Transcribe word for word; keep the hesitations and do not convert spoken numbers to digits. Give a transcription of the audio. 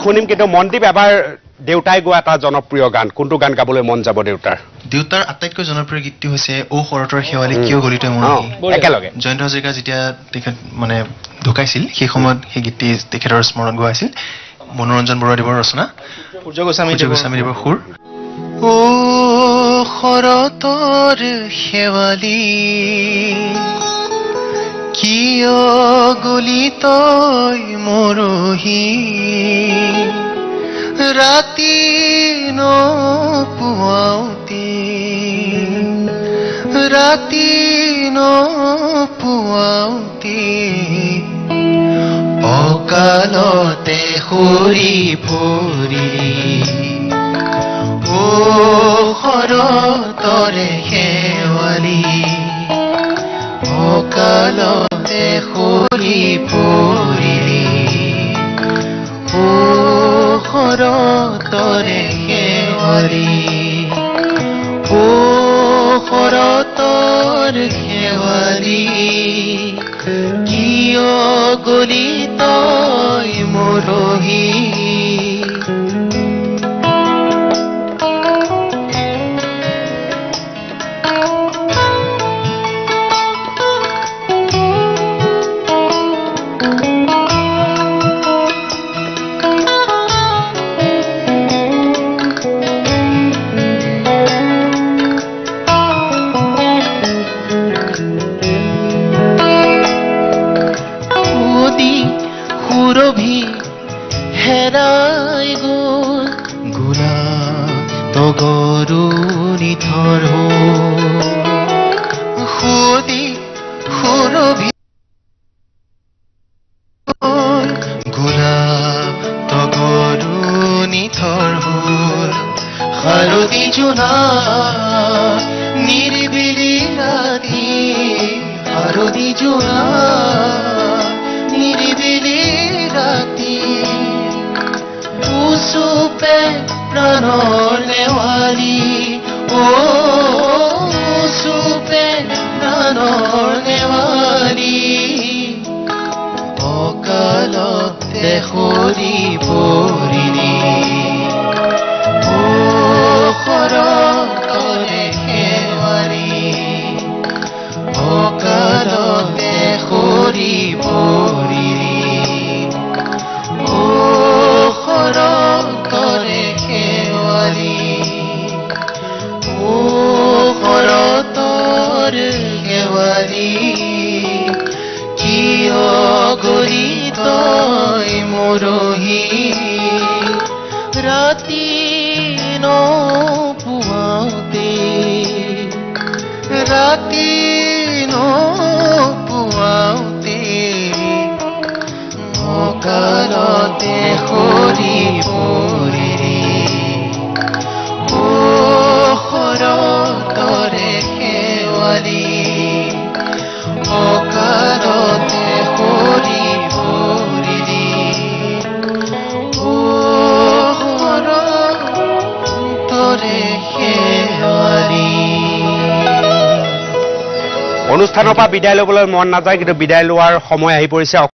শুনিম কিন্তু মনদীপ এবাৰ দেউতাই গোৱা এটা জনপ্ৰিয় গান কোনটো গান গাবলৈ মন যাব দেউতাৰ দেউতাৰ আটাইতকৈ জনপ্ৰিয় গীতটি হৈছে ও খৰতৰ শেৱালি কিয় গলিত মৰহি একেলগে জয়ন্ত হাজৰিকা যেতিয়া তেখেত মানে ঢুকাইছিল সেই সময়ত সেই গীতটি তেখেতৰ স্মৰণ গোৱাইছিল মনোৰঞ্জন বৰুৱাদেৱৰ ৰচনা সূৰ্য গোস্বামীদেৱৰ সুৰ ও খৰতৰ শেৱালি কিয় গলিত মৰহি ৰাতি নপুৱাওতে ৰাতি নপুৱাওতে অকালতে সৰি পৰি ও খৰতৰে শেৱালি অকালতে সৰি পৰি ও খৰতৰে শেৱালি ও খৰতৰ শেৱালি কিয় গলি তই মৰহি হেৰাই গ'ল গুণা তগৰু নিথৰ সুদি সুৰভি গুণা তগৰু নিথৰ হ'ল শাৰদী জোনা নিৰিবিলি ৰাতি শাৰদী জোনা নিৰিবিলি ৰাতি উচুপে প্ৰাণৰ নেৱালি ও উচুপে প্ৰাণৰ নেৱালি অকালতে সৰি পৰিলি ও খৰতৰে শেৱালি অকালতে সৰি পৰিলি ও খৰতৰে শেৱালি ও খৰতৰ শেৱালি কিয় গলি তই মৰহি ৰাতি নপুৱাওতে ৰাতি নপুৱাওতে অকালতে সৰি পৰিলি ও খৰতৰে শেৱালি অকালতে সৰি পৰিলি ও খৰতৰে শেৱালি অনুষ্ঠানৰ পৰা বিদায় ল'বলৈ মন নাযায় কিন্তু বিদায় লোৱাৰ সময় আহি পৰিছে